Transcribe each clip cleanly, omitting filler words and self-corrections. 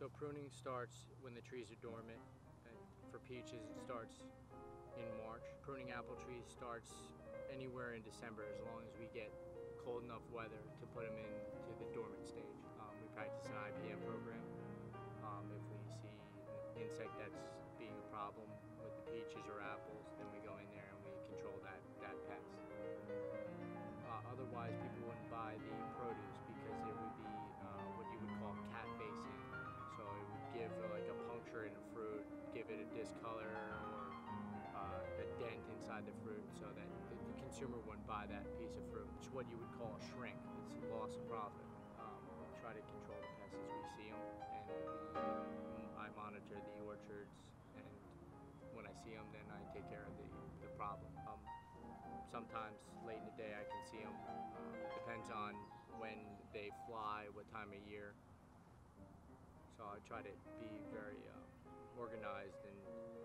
So pruning starts when the trees are dormant. And for peaches, it starts in March. Pruning apple trees starts anywhere in December, as long as we get cold enough weather to put them into the dormant stage. We practice an IPM program. If we see an insect that's being a problem with the peaches or apples, then we go in there and we control that pest. Otherwise, people wouldn't buy the produce because it would be what you would call cat facing. So it would give like a puncture in the fruit, give it a discolor or a dent inside the fruit, so that the consumer wouldn't buy that piece of fruit. It's what you would call a shrink. It's a loss of profit. We try to control the pests as we see them, and I monitor the orchards, and when I see them, then I take care of the problem. Sometimes late in the day I can see them. Depends on when they fly, what time of year. So I try to be very organized and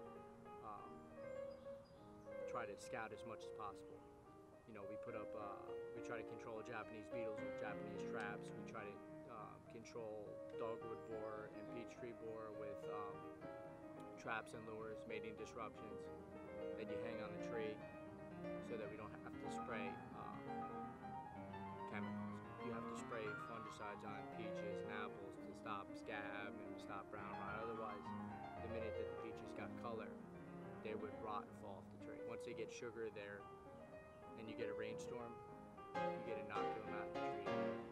try to scout as much as possible. You know, we try to control Japanese beetles with Japanese traps. We try to control dogwood borer and peach tree borer with traps and lures, mating disruptions that you hang on the tree so that we don't have to spray chemicals. You have to spray fungicides on peaches and apples to stop scab and stop brown rot. Otherwise, the minute that the peaches got color, they would rot and fall off the tree. Once they get sugar there and you get a rainstorm, you get inoculum out of the tree.